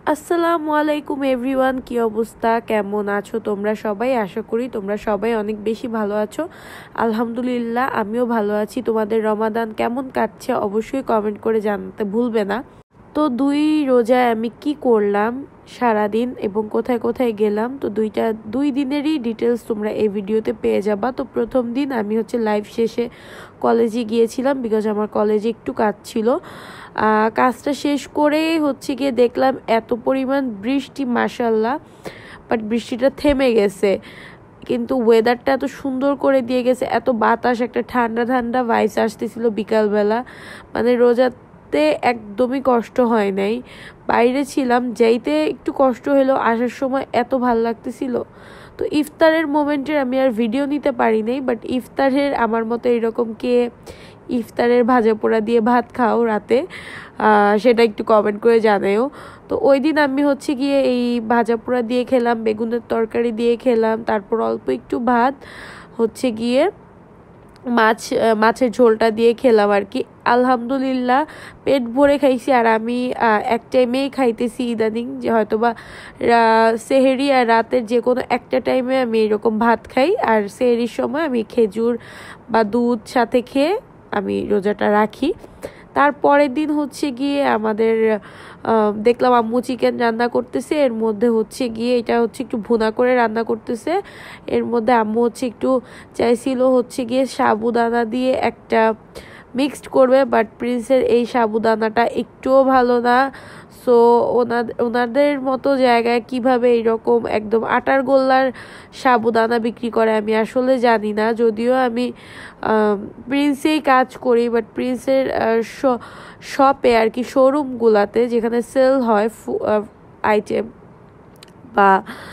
আসসালামু আলাইকুম এভরিওয়ান, কি অবস্থা, কেমন আছো তোমরা সবাই? আশা করি তোমরা সবাই অনেক বেশি ভালো আছো। আলহামদুলিল্লাহ, আমিও ভালো আছি। তোমাদের রমাদান কেমন কাটছে অবশ্যই কমেন্ট করে জানাতে ভুলবে না। তো 2 রোজায় আমি কি করলাম সারাদিন এবং কোথায় কোথায় গেলাম, তো 2 দিনেরই ডিটেলস তোমরা এই ভিডিওতে পেয়ে যাবা। তো প্রথম দিন আমি লাইভ শেষে কলেজে গিয়েছিলাম, বিকজ আমার কলেজে একটু কাজ ছিল। কাজটা শেষ করে গিয়ে দেখলাম এত পরিমাণ বৃষ্টি, মাশাল্লাহ, বাট বৃষ্টিটা থেমে গেছে, কিন্তু ওয়েদারটা এত সুন্দর করে দিয়ে গেছে, এত বাতাস, একটা ঠান্ডা ঠান্ডা ভাইবস আসতেছিল বিকালবেলা। মানে রোজাতে একদমই কষ্ট হয় নাই। বাইরে ছিলাম, যাইতে একটু কষ্ট হলো, আসার সময় এত ভালো লাগতেছিল। তো ইফতারের মোমেন্টের আমি আর ভিডিও নিতে পারি নাই, বাট ইফতারের আমার মতো এরকম কে ইফতারের ভাজা পোড়া দিয়ে ভাত খাও রাতে, সেটা একটু কমেন্ট করে জানাও। তো ওই দিন আমি গিয়ে এই ভাজা পোড়া দিয়ে খেলাম, বেগুনের তরকারি দিয়ে খেলাম, তারপর অল্প একটু ভাত গিয়ে মাছের ঝোলটা দিয়ে খেলাম আর কি। আলহামদুলিল্লাহ পেট ভরে খাইছি। আর আমি এক টাইমেই খাইতেছি ইদানিং, যে হয়তোবা সেহেরি আর রাতের যে কোনো একটা টাইমে আমি এরকম ভাত খাই, আর সেহেরির সময় আমি খেজুর বা দুধ সাথে খেয়ে আমি রোজাটা রাখি। তারপরের দিন গিয়ে আমাদের দেখলাম আম্মু চিকেন রান্না করতেছে। এর মধ্যে গিয়ে এটা একটু ভুনা করে রান্না করতেছে। এর মধ্যে আম্মু একটু চাইছিল গিয়ে সাবুদানা দিয়ে একটা মিক্সড করবে, বাট প্রিন্সের এই সাবুদানাটা একটুও ভালো না। সো ওনাদের মতো জায়গায় কিভাবে এইরকম একদম আটার গোল্লার সাবুদানা বিক্রি করে আমি আসলে জানি না। যদিও আমি প্রিন্সেই কাজ করি, বাট প্রিন্সের শপে আর কি, শোরুমগুলাতে যেখানে সেল হয় আইটেম বা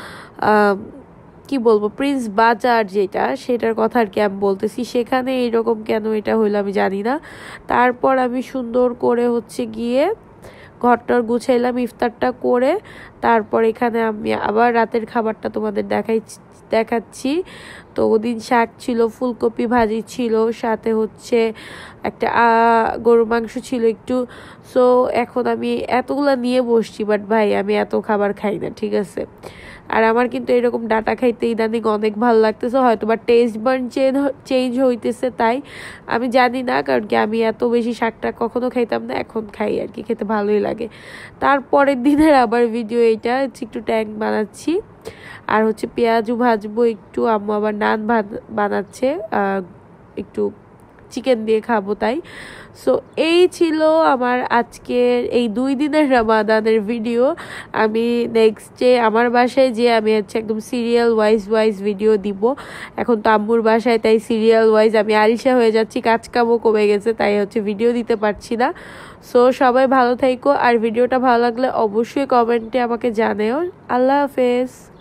কি বলবো, প্রিন্স বাজার যেটা, সেটার কথা আর কি আমি বলতেছি, সেখানে এইরকম কেন এটা হইলো আমি জানি না। তারপর আমি সুন্দর করে গিয়ে ঘরটার গুছাইলাম ইফতারটা করে। তারপর এখানে আমি আবার রাতের খাবারটা তোমাদের দেখাচ্ছি। তো ওদিন শাক ছিল, ফুলকপি ভাজি ছিল, সাথে একটা গরুর মাংস ছিল একটু। সো এখন আমি এতগুলা নিয়ে বসছি, বাট ভাই আমি এত খাবার খাই না, ঠিক আছে। আর আমার কিন্তু এরকম ডাটা খাইতে ইদানিং অনেক ভালো লাগতেছে, হয়তো বা টেস্ট বার্ন চেঞ্জ হইতেছে, তাই আমি জানি না, কারণ কি আমি এত বেশি শাকটা কখনো খাইতাম না, এখন খাই আর কি, খেতে ভালোই লাগে। তারপরের দিনের আবার ভিডিও এইটা একটু ট্যাং বানাচ্ছি, আর পেঁয়াজু ভাজবো একটু, আম্মু আবার নান বানাচ্ছে একটু চিকেন দিয়ে খাবো তাই। সো এই ছিল আমার আজকের এই 2 দিনের রমাদানের ভিডিও। আমি নেক্সটে আমার বাসায় যে আমি একদম সিরিয়াল ওয়াইজ ভিডিও দিব। এখন তো আম্মুর বাসায়, তাই সিরিয়াল ওয়াইজ আমি আলিশা হয়ে যাচ্ছি, কাজকামও কমে গেছে, তাই ভিডিও দিতে পারছি না। সো সবাই ভালো থাইকো, আর ভিডিওটা ভালো লাগলে অবশ্যই কমেন্টে আমাকে জানাও। আল্লাহ হাফেজ।